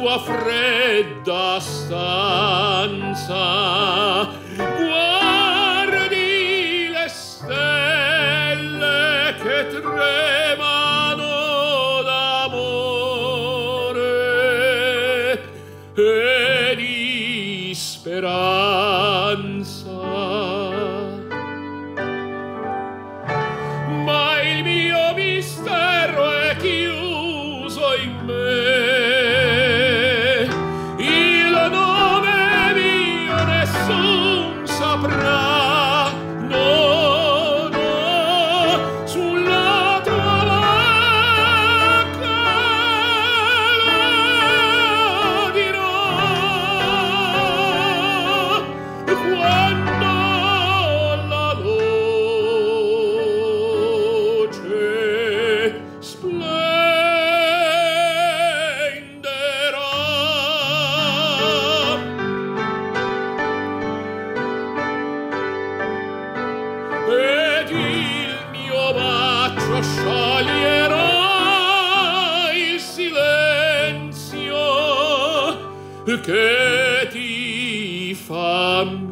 tua fredda stanza guardi le stelle che tremano d'amore e di speranza. Ma il mio mistero è chiuso in me, il nome mio nessun saprà, no, no, sulla tua bocca lo dirò, quando la luce splenderà. Ed il mio bacio scioglierà il silenzio che ti fa